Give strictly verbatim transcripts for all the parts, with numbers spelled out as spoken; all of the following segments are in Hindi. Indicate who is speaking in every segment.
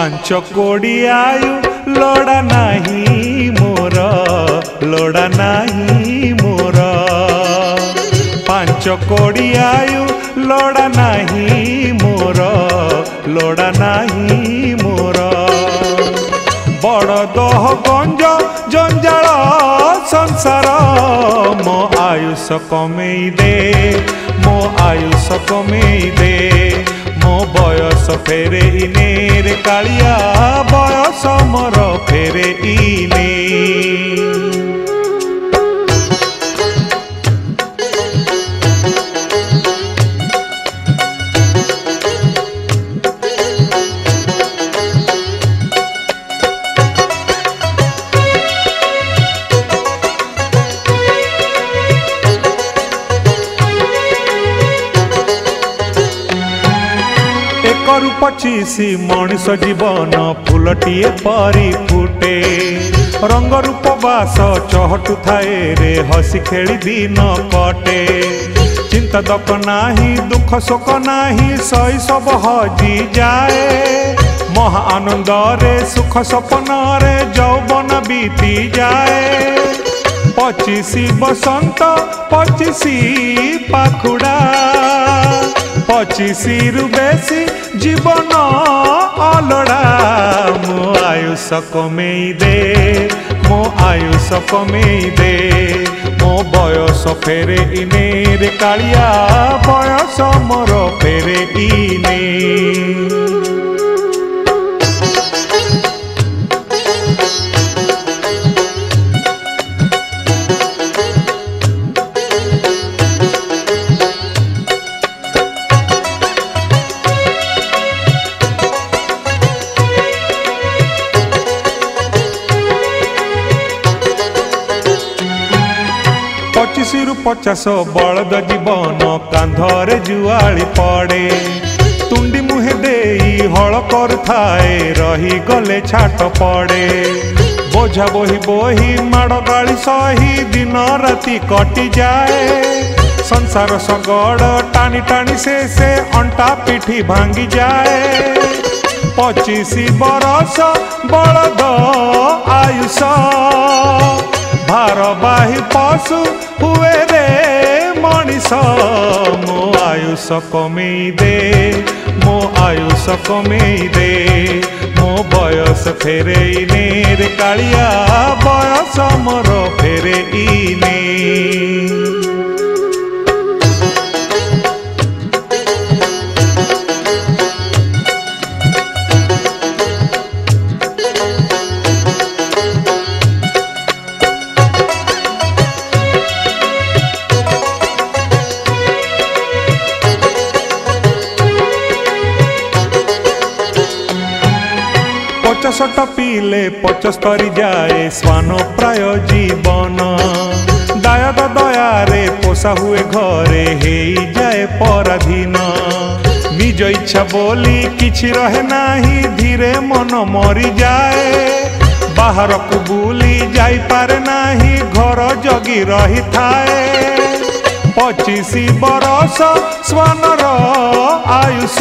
Speaker 1: पांच कोड़ी आयु लोड़ा नहीं मोर, लोड़ा नहीं मोर। पांच कोड़ी आयु लोड़ा नहीं मोर, लोड़ा नहीं मोर। बड़ दह गंज जंजाल संसार मो आयुष कमेई दे, मो आयुष कमेई दे। मो बयस फेरे इने रे कालिया, बयस मोर फेरे इने। एकरु पचिशी मଣିଷ जीवन फूलटिए परी फुटे। रंग रूप बास चहटु थाए रे हसी खेली दिन कटे। चिंता दक नाही दुख शोक नाही सही सब हजी जाए। महा आनंद रे सुख सपन रे यौवन बीती जाए। पचिशी बसंत पचिशी पाखुड़ा, पचिशी रु बेसी जीवन अलड़ा। मो आयुष कमेई दे, मो आयुष कमेई दे। मो बयस फेरे इने रे कालिया, बयस मोर फेरे इने। पचिशी रु पचास बलद जीवन कांधरे जुआली पड़े। तुंडी मुहे देई हल करुथाए रही गले छाट पड़े। बोझा बोही बोही माड़ गाली सही दिन राति कटि जाए। संसार सगड़ टाणी टाणी से से अंटा पिठी भांगी जाए। पचिशी बरस बलद आयुष, भारवाही पशु हुए रे मनीष। मो आयुष कमेई दे, मो आयुष कमेई दे। मो बयस फेरे इने रे कालिया, बयस मोर फेरे इने। पचसठ पीले पचस्तरी जाए स्वान प्राय जीवन। दायद दयारे पोषा हुए घरे हेई जाए पराधीन। निज इच्छा बोली किछि रहे नाही, धीरे मन मरी जाए। बाहर को बुली जाई पारे नाही, घर जगी रही थाए। पचिशी बरस स्वानर आयुष,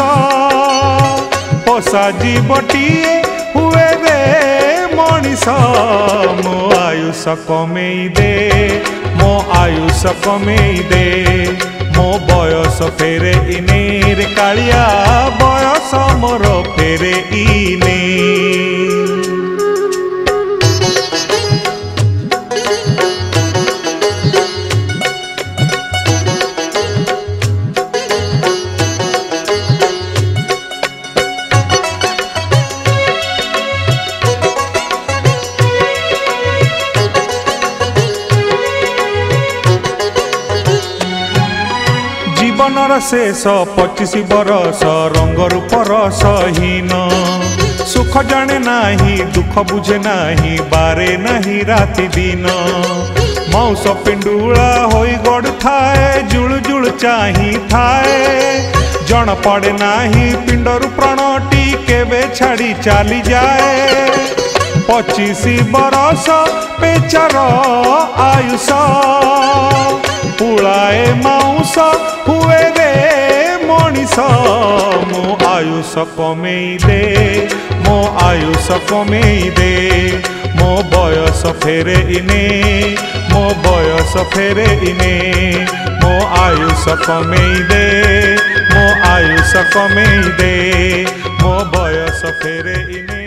Speaker 1: पोषा जीवटिए हुए रे मनीष। मो आयुष कमेई दे, मो आयुष कमेई दे। मो बयस फेरे इने रे कालिया, बयस मोर फेरे इने। जीवनर शेष पचिशी बरस रंग रूप रसहीन। सुख जाने नाही दुख बुझे नाही, बारे नाही राति दिन। मौस पिंडुला होई गड़ थाए, जुल जुल चाही थाए। जन पड़े नाही पिंडरु प्राणटी केबे छाड़ी चाली जाए। पचिशी बरस पेचार आयुष, पुलाए माउस हुए रे मनीष। मो आयुष आयुष कमेई दे मो आयुष कमेई दे मो बयस फेरे इने मो बयस फेरे इने मो आयुष कमेई दे मो आयुष कमेई दे मो बयस फेरे इने।